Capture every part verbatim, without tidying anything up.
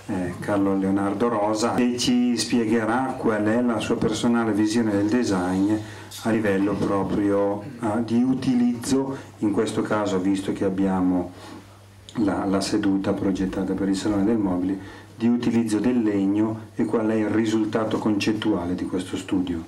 eh, Carlo Leonardo Rosa, e ci spiegherà qual è la sua personale visione del design a livello proprio uh, di utilizzo, in questo caso, visto che abbiamo la, la seduta progettata per il Salone del Mobile, di utilizzo del legno e qual è il risultato concettuale di questo studio.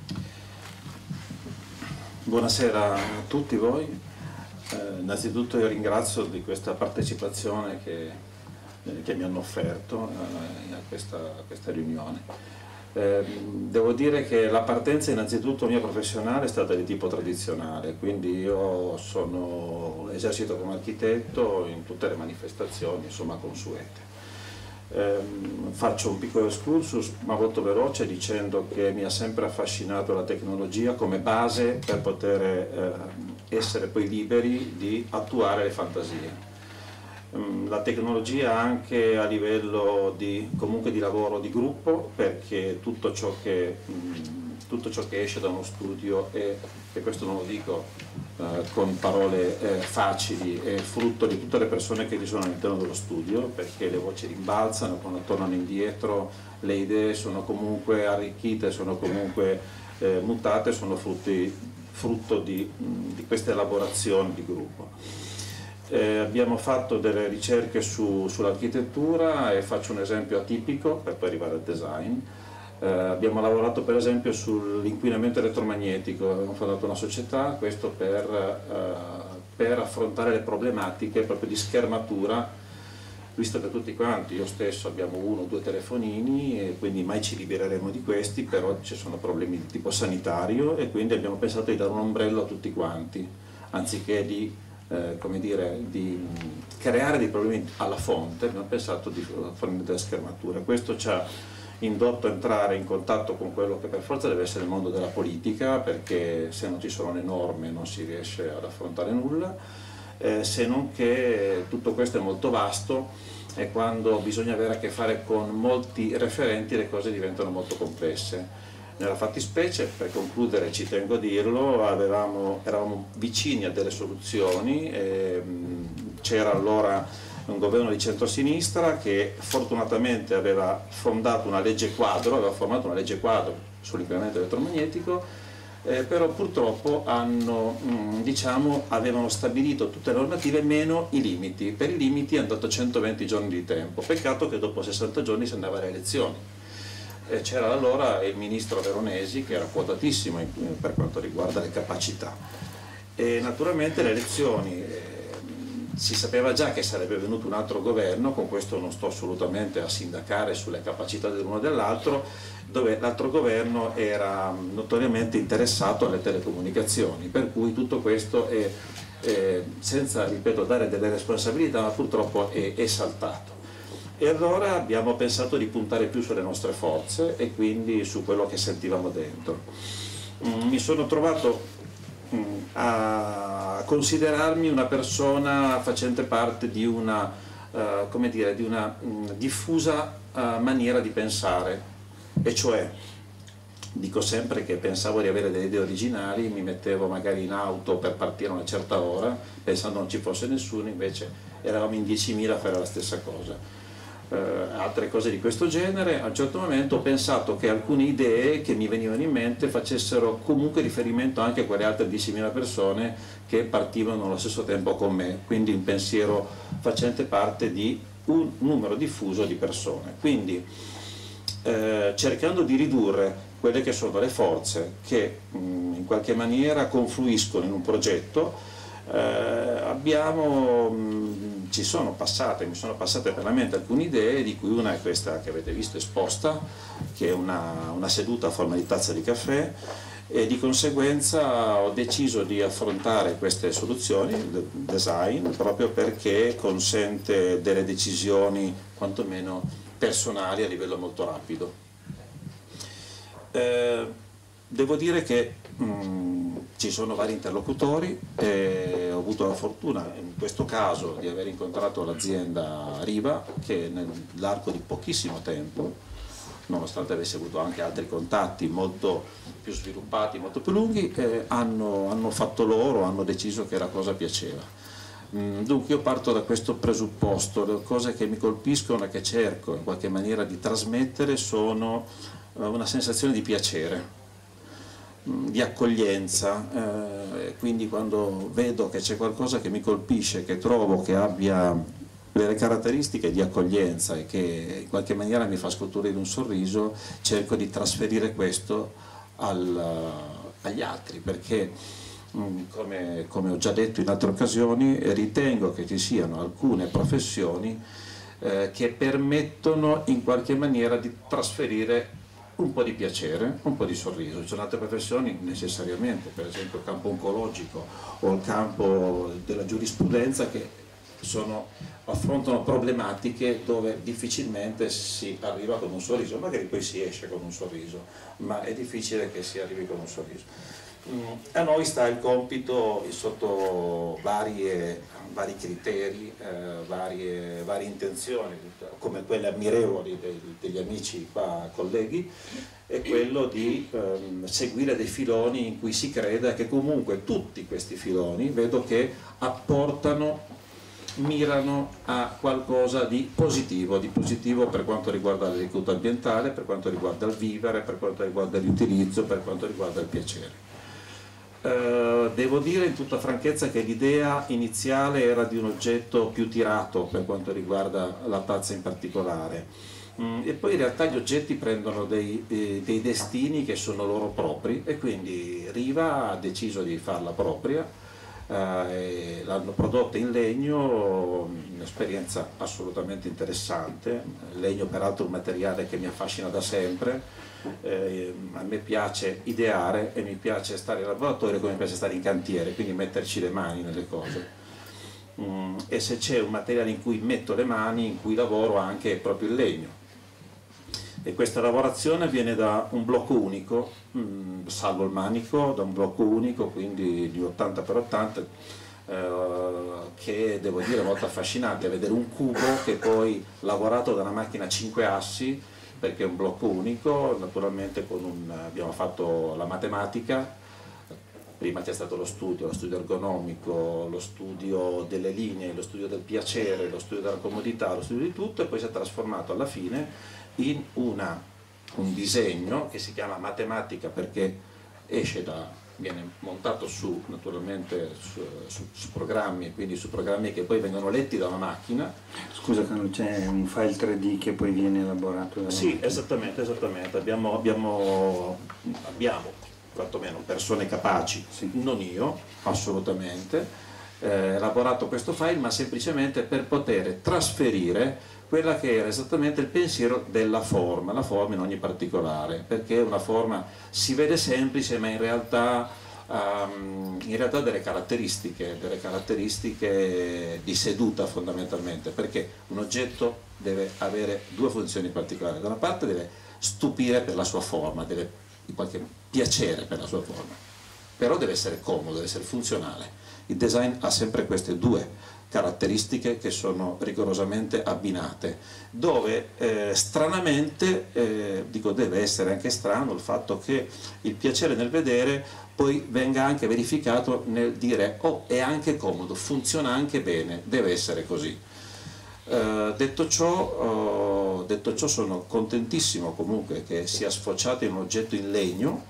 Buonasera a tutti voi, eh, innanzitutto io ringrazio di questa partecipazione che, eh, che mi hanno offerto eh, a, questa, a questa riunione. Eh, devo dire che la partenza innanzitutto mia professionale è stata di tipo tradizionale, quindi io sono, esercito come architetto in tutte le manifestazioni insomma consuete. Eh, faccio un piccolo excursus ma molto veloce dicendo che mi ha sempre affascinato la tecnologia come base per poter eh, essere poi liberi di attuare le fantasie. Um, la tecnologia anche a livello di, comunque di lavoro di gruppo, perché tutto ciò che, um, tutto ciò che esce da uno studio è, e questo non lo dico Uh, con parole eh, facili, è frutto di tutte le persone che ci sono all'interno dello studio, perché le voci rimbalzano, quando tornano indietro le idee sono comunque arricchite, sono comunque eh, mutate, sono frutti, frutto di, di queste elaborazioni di gruppo. Eh, abbiamo fatto delle ricerche su, sull'architettura e faccio un esempio atipico per poi arrivare al design. Eh, abbiamo lavorato per esempio sull'inquinamento elettromagnetico, abbiamo fondato una società, questo per, eh, per affrontare le problematiche proprio di schermatura, visto che tutti quanti, io stesso abbiamo uno o due telefonini e quindi mai ci libereremo di questi, però ci sono problemi di tipo sanitario e quindi abbiamo pensato di dare un ombrello a tutti quanti, anziché di, eh, come dire, di creare dei problemi alla fonte, abbiamo pensato di fornire delle schermature. Questo ci ha indotto a entrare in contatto con quello che per forza deve essere il mondo della politica, perché se non ci sono le norme non si riesce ad affrontare nulla, eh, se non che tutto questo è molto vasto e quando bisogna avere a che fare con molti referenti le cose diventano molto complesse. Nella fattispecie, per concludere ci tengo a dirlo, avevamo, eravamo vicini a delle soluzioni, c'era allora un governo di centrosinistra che fortunatamente aveva fondato una legge quadro, aveva formato una legge quadro sull'inquinamento elettromagnetico, eh, però purtroppo hanno, mh, diciamo, avevano stabilito tutte le normative meno i limiti. Per i limiti hanno dato centoventi giorni di tempo, peccato che dopo sessanta giorni si andava alle elezioni. C'era allora il ministro Veronesi che era quotatissimo in, per quanto riguarda le capacità e naturalmente le elezioni, eh, si sapeva già che sarebbe venuto un altro governo, con questo non sto assolutamente a sindacare sulle capacità dell'uno e dell'altro, dove l'altro governo era notoriamente interessato alle telecomunicazioni, per cui tutto questo è, è senza, ripeto, dare delle responsabilità, ma purtroppo è, è saltato. E allora abbiamo pensato di puntare più sulle nostre forze e quindi su quello che sentivamo dentro. Mi sono trovato a considerarmi una persona facente parte di una, uh, come dire, di una um, diffusa uh, maniera di pensare, e cioè dico sempre che pensavo di avere delle idee originali, mi mettevo magari in auto per partire a una certa ora pensando non ci fosse nessuno, invece eravamo in diecimila a fare la stessa cosa. Uh, altre cose di questo genere. A un certo momento ho pensato che alcune idee che mi venivano in mente facessero comunque riferimento anche a quelle altre diecimila persone che partivano allo stesso tempo con me, quindi un pensiero facente parte di un numero diffuso di persone. Quindi eh, cercando di ridurre quelle che sono le forze che mh, in qualche maniera confluiscono in un progetto, eh, abbiamo mh, ci sono passate, mi sono passate per la mente alcune idee, di cui una è questa che avete visto esposta, che è una, una seduta a forma di tazza di caffè, e di conseguenza ho deciso di affrontare queste soluzioni, il design, proprio perché consente delle decisioni quantomeno personali a livello molto rapido. Eh, devo dire che mh, ci sono vari interlocutori e ho avuto la fortuna in questo caso di aver incontrato l'azienda Riva che nell'arco di pochissimo tempo, nonostante avesse avuto anche altri contatti molto più sviluppati, molto più lunghi, eh, hanno, hanno fatto loro, hanno deciso che la cosa piaceva. Dunque io parto da questo presupposto, le cose che mi colpiscono e che cerco in qualche maniera di trasmettere sono una sensazione di piacere, di accoglienza, eh, quindi quando vedo che c'è qualcosa che mi colpisce, che trovo che abbia delle caratteristiche di accoglienza e che in qualche maniera mi fa scoprire un sorriso, cerco di trasferire questo al, agli altri, perché Come, come ho già detto in altre occasioni, ritengo che ci siano alcune professioni eh, che permettono in qualche maniera di trasferire un po' di piacere, un po' di sorriso. Ci sono altre professioni necessariamente, per esempio il campo oncologico o il campo della giurisprudenza, che sono, affrontano problematiche dove difficilmente si arriva con un sorriso, magari poi si esce con un sorriso, ma è difficile che si arrivi con un sorriso. A noi sta il compito sotto varie, vari criteri, eh, varie, varie intenzioni, come quelle ammirevoli dei, degli amici qua colleghi, è quello di ehm, seguire dei filoni in cui si creda che comunque tutti questi filoni vedo che apportano, mirano a qualcosa di positivo, di positivo per quanto riguarda l'agricoltura ambientale, per quanto riguarda il vivere, per quanto riguarda l'utilizzo, per quanto riguarda il piacere. Uh, devo dire in tutta franchezza che l'idea iniziale era di un oggetto più tirato per quanto riguarda la tazza in particolare, mm, e poi in realtà gli oggetti prendono dei, eh, dei destini che sono loro propri, e quindi Riva ha deciso di farla propria, uh, e l'hanno prodotta in legno, un'esperienza assolutamente interessante. Il legno peraltro è un materiale che mi affascina da sempre. Eh, a me piace ideare e mi piace stare in laboratorio come mi piace stare in cantiere, quindi metterci le mani nelle cose, mm, e se c'è un materiale in cui metto le mani, in cui lavoro, anche è proprio il legno, e questa lavorazione viene da un blocco unico, mm, salvo il manico, da un blocco unico, quindi di ottanta per ottanta, eh, che devo dire è molto affascinante vedere un cubo che poi lavorato da una macchina a cinque assi, perché è un blocco unico, naturalmente con un, abbiamo fatto la matematica, prima c'è stato lo studio, lo studio ergonomico, lo studio delle linee, lo studio del piacere, lo studio della comodità, lo studio di tutto, e poi si è trasformato alla fine in una, un disegno che si chiama matematica perché esce da, viene montato su, naturalmente su, su, su programmi, quindi su programmi che poi vengono letti da una macchina. Scusa, c'è un file tre D che poi viene elaborato dalla Sì, macchina. esattamente, esattamente. Abbiamo, abbiamo, abbiamo quantomeno persone capaci, sì. Non io, assolutamente, eh, elaborato questo file, ma semplicemente per poter trasferire quella che era esattamente il pensiero della forma, la forma in ogni particolare, perché una forma si vede semplice, ma in realtà, um, in realtà ha delle caratteristiche, delle caratteristiche di seduta fondamentalmente, perché un oggetto deve avere due funzioni particolari: da una parte deve stupire per la sua forma, deve di qualche piacere per la sua forma, però deve essere comodo, deve essere funzionale. Il design ha sempre queste due caratteristiche che sono rigorosamente abbinate, dove eh, stranamente, eh, dico deve essere anche strano il fatto che il piacere nel vedere poi venga anche verificato nel dire oh, è anche comodo, funziona anche bene, deve essere così. Eh, detto ciò, eh, detto ciò sono contentissimo comunque che sia sfociato in un oggetto in legno,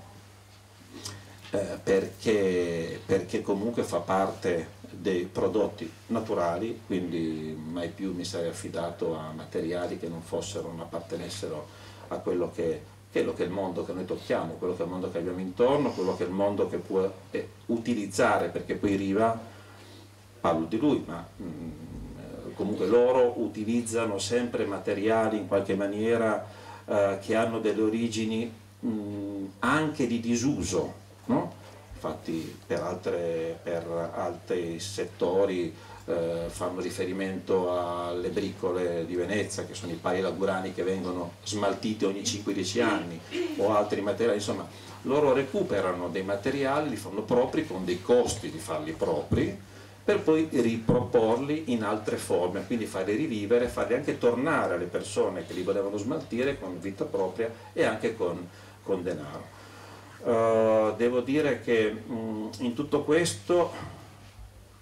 eh, perché, perché comunque fa parte dei prodotti naturali, quindi mai più mi sarei affidato a materiali che non fossero, non appartenessero a quello che, quello che è il mondo che noi tocchiamo, quello che è il mondo che abbiamo intorno, quello che è il mondo che può eh, utilizzare, perché poi Riva, parlo di lui, ma mh, comunque loro utilizzano sempre materiali in qualche maniera eh, che hanno delle origini mh, anche di disuso, no? Infatti per, altre, per altri settori eh, fanno riferimento alle bricole di Venezia, che sono i pali lagurani che vengono smaltiti ogni cinque dieci anni, o altri materiali. Insomma, loro recuperano dei materiali, li fanno propri con dei costi di farli propri, per poi riproporli in altre forme, quindi farli rivivere, farli anche tornare alle persone che li volevano smaltire con vita propria e anche con, con denaro. Uh, devo dire che mh, in tutto questo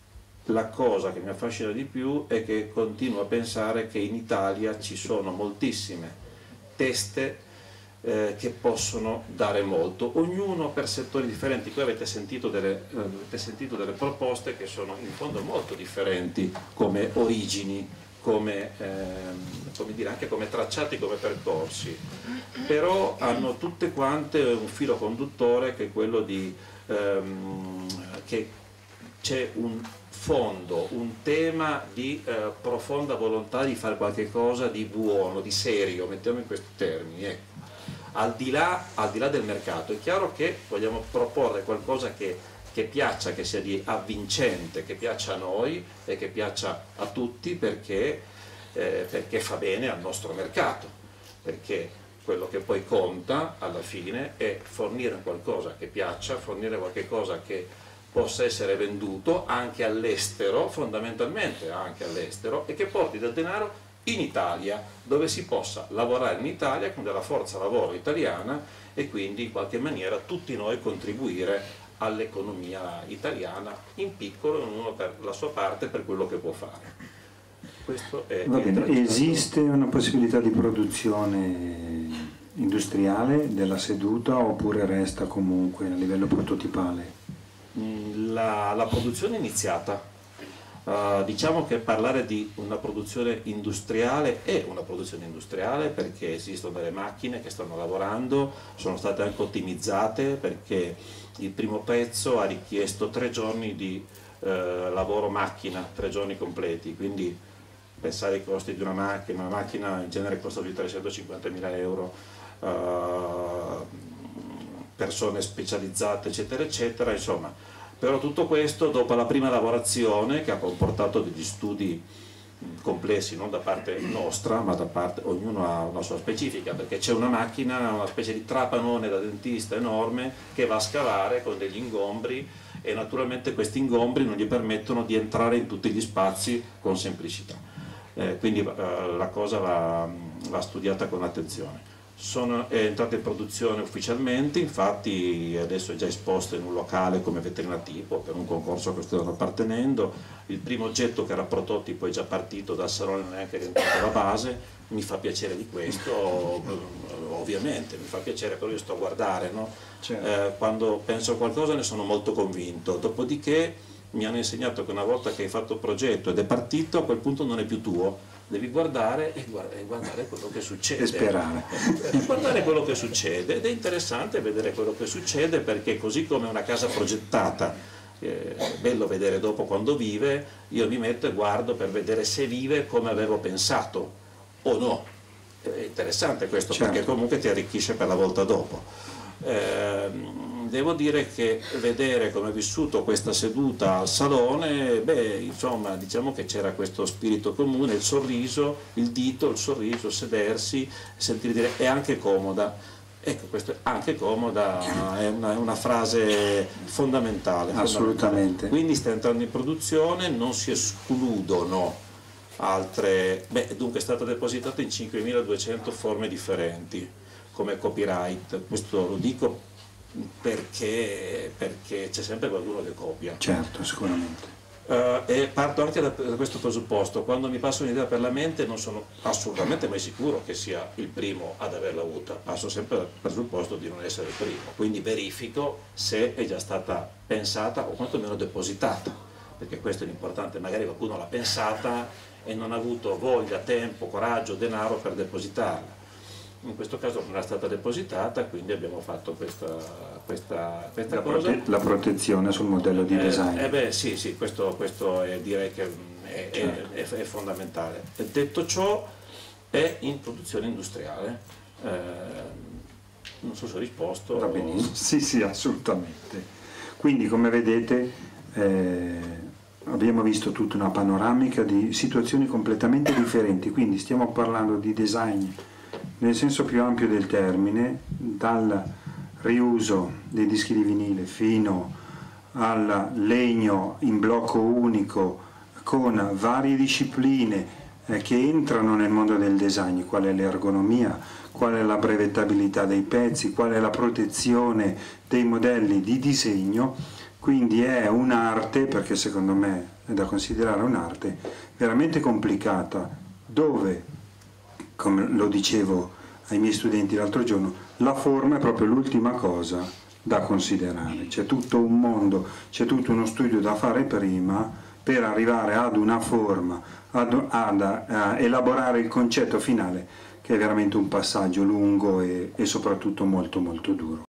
la cosa che mi affascina di più è che continuo a pensare che in Italia ci sono moltissime teste eh, che possono dare molto, ognuno per settori differenti. Qui avete sentito delle, eh, avete sentito delle proposte che sono in fondo molto differenti come origini, come, ehm, come dire, anche come tracciati, come percorsi, però hanno tutte quante un filo conduttore che è quello di ehm, che c'è un fondo, un tema di eh, profonda volontà di fare qualche cosa di buono, di serio, mettiamo in questi termini, ecco. Al di là, al di là del mercato, è chiaro che vogliamo proporre qualcosa che, che piaccia, che sia di avvincente, che piaccia a noi e che piaccia a tutti, perché, eh, perché fa bene al nostro mercato, perché quello che poi conta alla fine è fornire qualcosa che piaccia, fornire qualcosa che possa essere venduto anche all'estero, fondamentalmente anche all'estero, e che porti del denaro in Italia, dove si possa lavorare in Italia con della forza lavoro italiana e quindi in qualche maniera tutti noi contribuire all'economia italiana, in piccolo, ognuno per la sua parte, per quello che può fare. Questo è Va bene. il Esiste una possibilità di produzione industriale della seduta oppure resta comunque a livello prototipale? La, la produzione è iniziata, uh, diciamo che parlare di una produzione industriale è una produzione industriale perché esistono delle macchine che stanno lavorando, sono state anche ottimizzate perché il primo pezzo ha richiesto tre giorni di uh, lavoro macchina, tre giorni completi, quindi pensare ai costi di una macchina, una macchina in genere costa di trecentocinquantamila euro, uh, persone specializzate eccetera eccetera, insomma, però tutto questo dopo la prima lavorazione che ha comportato degli studi complessi non da parte nostra ma da parte, ognuno ha una sua specifica, perché c'è una macchina, una specie di trapanone da dentista enorme che va a scavare con degli ingombri e naturalmente questi ingombri non gli permettono di entrare in tutti gli spazi con semplicità, eh, quindi eh, la cosa va, va studiata con attenzione. Sono, è entrata in produzione ufficialmente, infatti adesso è già esposta in un locale come vetrina tipo per un concorso a cui sto appartenendo. Il primo oggetto che era prototipo è già partito dal salone, non è neanche rientrato alla base, mi fa piacere di questo, ovviamente mi fa piacere, però io sto a guardare, no? Certo. Eh, quando penso a qualcosa ne sono molto convinto, dopodiché mi hanno insegnato che una volta che hai fatto il progetto ed è partito, a quel punto non è più tuo, devi guardare e guardare quello che succede e sperare e guardare quello che succede, ed è interessante vedere quello che succede, perché così come una casa progettata eh, è bello vedere dopo quando vive, io mi metto e guardo per vedere se vive come avevo pensato o no, è interessante questo, certo, perché comunque ti arricchisce per la volta dopo. Eh, devo dire che vedere come è vissuto questa seduta al salone, beh, insomma, diciamo che c'era questo spirito comune, il sorriso, il dito, il sorriso, sedersi, sentire dire è anche comoda. Ecco, questo è anche comoda, è una, è una frase fondamentale. Assolutamente. Fondamentale. Quindi sta entrando in produzione, non si escludono altre, beh, dunque è stata depositata in cinquemiladuecento forme differenti come copyright, questo lo dico perché, perché c'è sempre qualcuno che copia. Certo, sicuramente. Uh, e parto anche da, da questo presupposto: quando mi passa un'idea per la mente non sono assolutamente mai sicuro che sia il primo ad averla avuta, passo sempre dal presupposto di non essere il primo, quindi verifico se è già stata pensata o quantomeno depositata, perché questo è l'importante, magari qualcuno l'ha pensata e non ha avuto voglia, tempo, coraggio, denaro per depositarla. In questo caso non era stata depositata, quindi abbiamo fatto questa, questa, questa la cosa. Prote la protezione sul modello di eh, design. Eh beh, sì, sì, questo, questo è, direi che è, certo. è, è, è fondamentale. Detto ciò, è in produzione industriale. Eh, non so se ho risposto. Va benissimo, sì, sì, assolutamente. Quindi, come vedete, eh, abbiamo visto tutta una panoramica di situazioni completamente differenti, quindi stiamo parlando di design nel senso più ampio del termine, dal riuso dei dischi di vinile fino al legno in blocco unico con varie discipline eh, che entrano nel mondo del design, qual è l'ergonomia, qual è la brevettabilità dei pezzi, qual è la protezione dei modelli di disegno. Quindi è un'arte, perché secondo me è da considerare un'arte veramente complicata, dove, come lo dicevo ai miei studenti l'altro giorno, la forma è proprio l'ultima cosa da considerare. C'è tutto un mondo, c'è tutto uno studio da fare prima per arrivare ad una forma, ad, ad a elaborare il concetto finale, che è veramente un passaggio lungo e, e soprattutto molto molto duro.